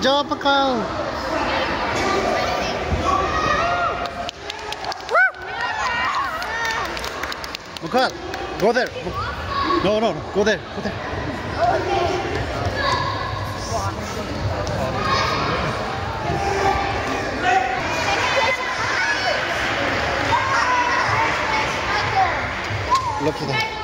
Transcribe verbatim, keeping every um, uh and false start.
job, Pakal. Pakal, go there. No, no, no, go there, go there. Look at that.